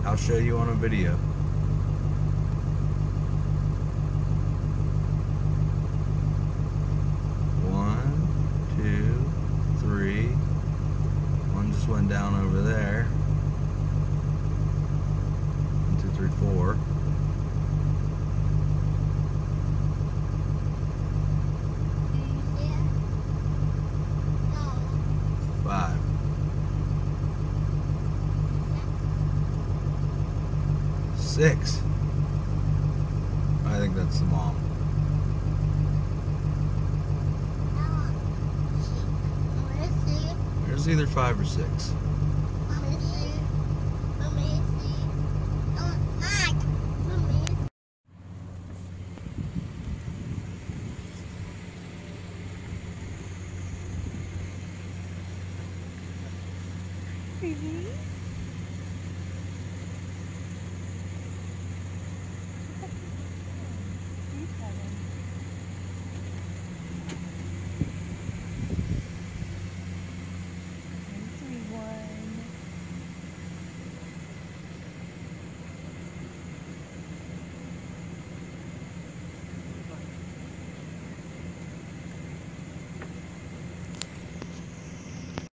I'll show you on a video. One, two, three. One just went down over there. 1, 2, 3, 4. Five. Six. I think that's the mom. There's either 5 or 6. Mm-hmm.